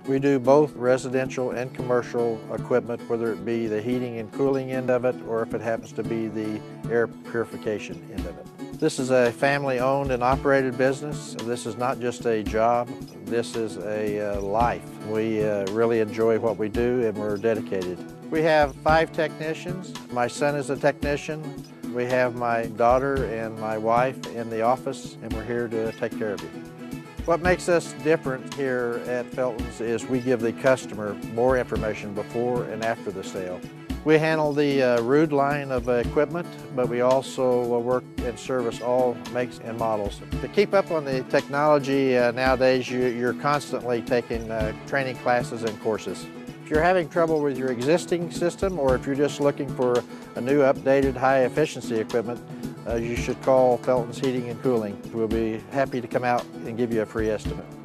We do both residential and commercial equipment, whether it be the heating and cooling end of it or if it happens to be the air purification end of it. This is a family-owned and operated business. This is not just a job, this is a life. We really enjoy what we do and we're dedicated. We have 5 technicians. My son is a technician. We have my daughter and my wife in the office, and we're here to take care of you. What makes us different here at Felton's is we give the customer more information before and after the sale. We handle the Ruud line of equipment, but we also work and service all makes and models. To keep up on the technology nowadays, you're constantly taking training classes and courses. If you're having trouble with your existing system, or if you're just looking for a new updated high efficiency equipment, you should call Felton's Heating and Cooling. We'll be happy to come out and give you a free estimate.